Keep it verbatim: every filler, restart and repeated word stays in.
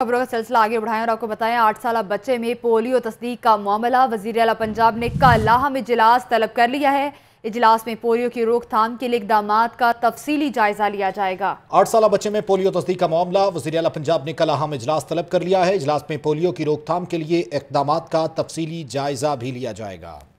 खबरों का सिलसिला आगे बढ़ाएं और आपको बताएं, आठ साल बच्चे में पोलियो तस्दीक का मामला। वजीर आला पंजाब ने कल लाहौर में इजलास तलब कर लिया है। इजलास में पोलियो की रोकथाम के लिए इकदाम का तफसीली जायजा लिया जाएगा। आठ साल बच्चे में पोलियो तस्दीक का मामला। वजीर आला पंजाब ने कल लाहौर में इजलास तलब कर लिया है। इजलास में पोलियो की रोकथाम के लिए इकदाम का तफसीली जायजा भी लिया जाएगा।